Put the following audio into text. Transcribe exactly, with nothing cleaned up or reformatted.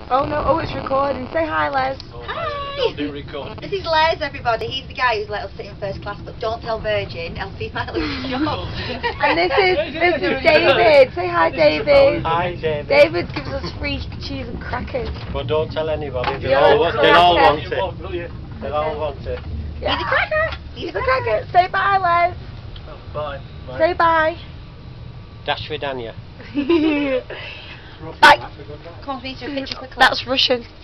Oh no, oh it's recording. Say hi, Les. Oh, Hi! Do record. This is Les, everybody. He's the guy who's let us sit in first class, but don't tell Virgin, else he might lose his job. And this is this is David. Say hi, David. Hi, David. David gives us free cheese and crackers. But don't tell anybody. They'll You're all, a they'll all want cracker. it. They'll all want it. Yeah. He's a cracker. He's a cracker. Say bye, Les. Oh, bye. Bye. Say bye. Dash Vidania. Bye. Come on, we need to do a picture quickly. That's Russian.